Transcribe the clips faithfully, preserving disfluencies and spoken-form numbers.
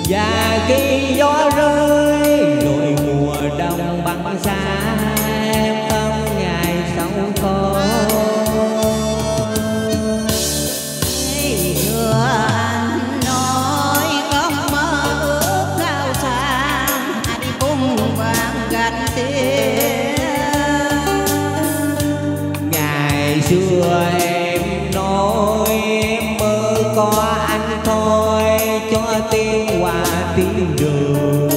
Và khi gió rơi rồi mùa đông băng xa, em ấm ngày sau có xưa anh nói không mơ ước cao xa, anh cùng vàng gánh tiền. ngày xưa em nói em mơ có anh thôi, cho tiếng qua tiếng đường.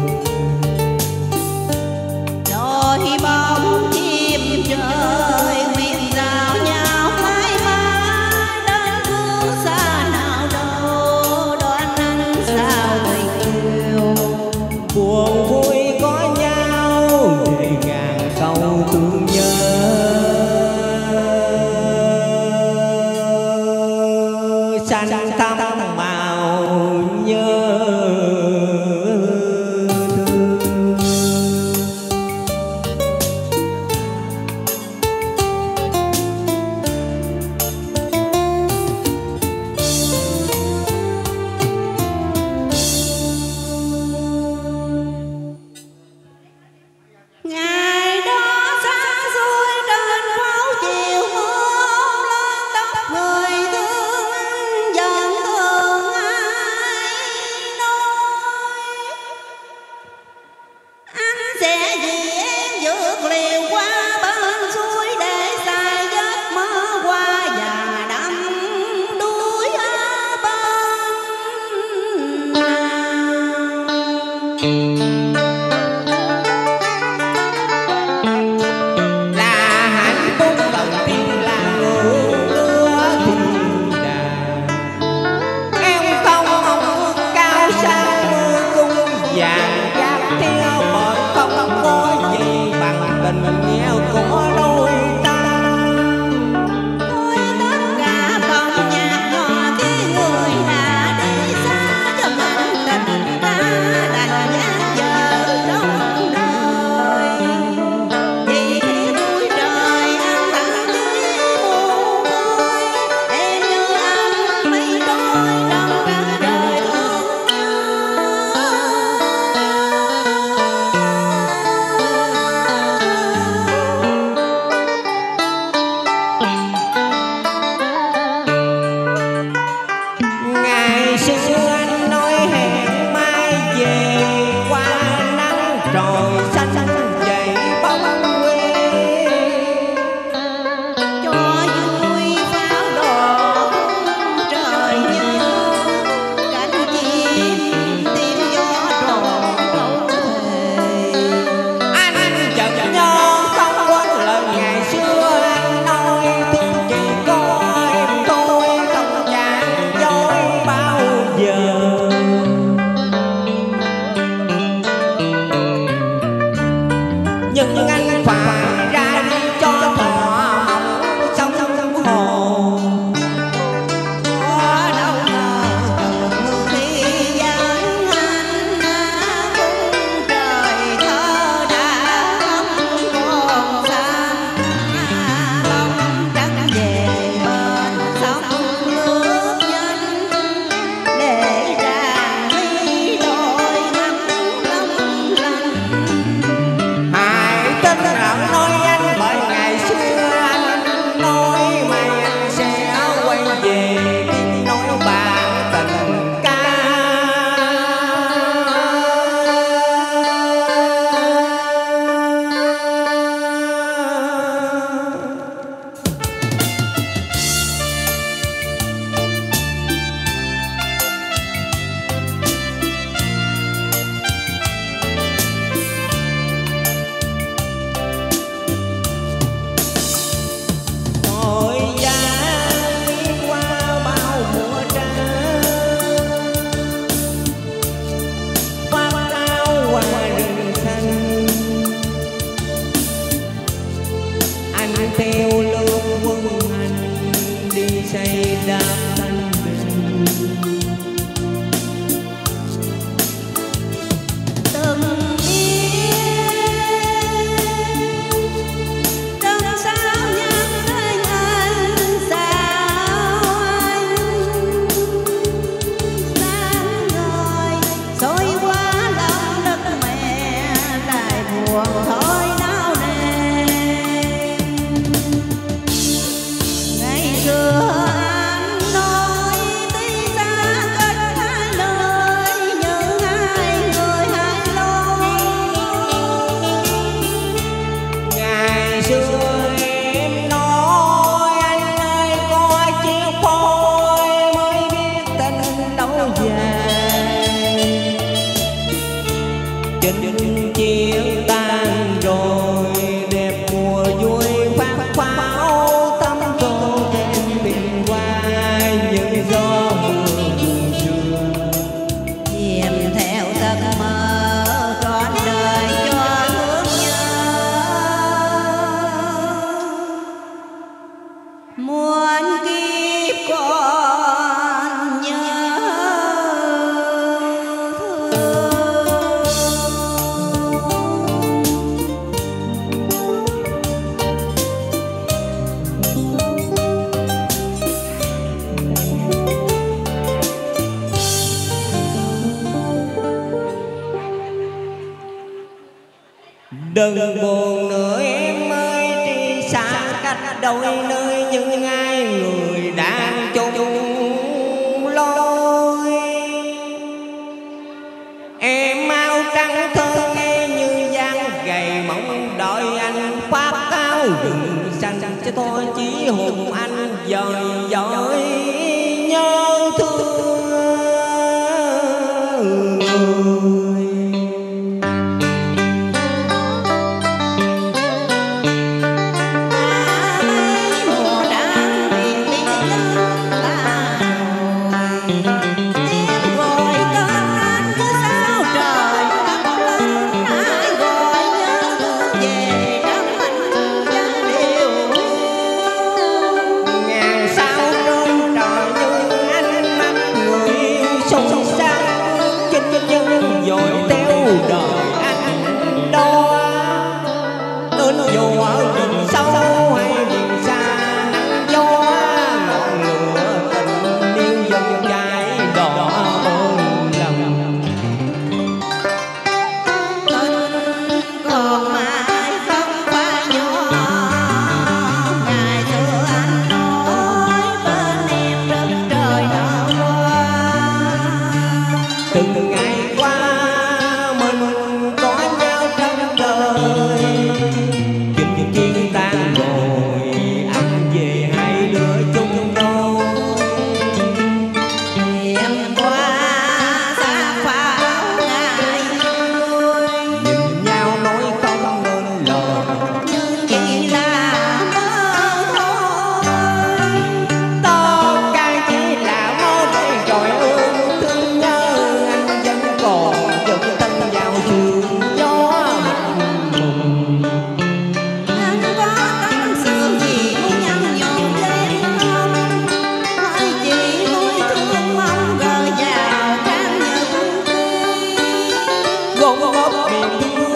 Đôi bóng chim trời nguyện giao nhau mãi mãi, đến phương xa nào đâu đoán anh sao tình yêu. Buồn vui có nhau để ngàn câu thương nhớ, xanh thắm màu nhớ Đừng buồn nữa em ơi, tri xa cách đôi nơi những ai người đang chung lối. Em mau trắng thơ nghe như giang gầy mong đợi anh phát áo rừng xanh cho thôi chỉ hùng anh dời dõi nhớ thương. Từng ngày qua mình có nhau trong đời, chừng chiến tan rồi anh về hai đứa chung đôi. Em qua xa pháo ngày vui, nhìn nhau nói không nên lời nhưng chỉ là mơ thôi. tất cả chỉ là mơ đây rồi ương thương nhớ anh vẫn còn chợt thân vào sương gió mịt mùng. Anh có tâm sự gì muốn nhắn nhủ với em không? Hỏi chị tôi thương mong gửi vào trang nhật ký. Gom góp niềm thương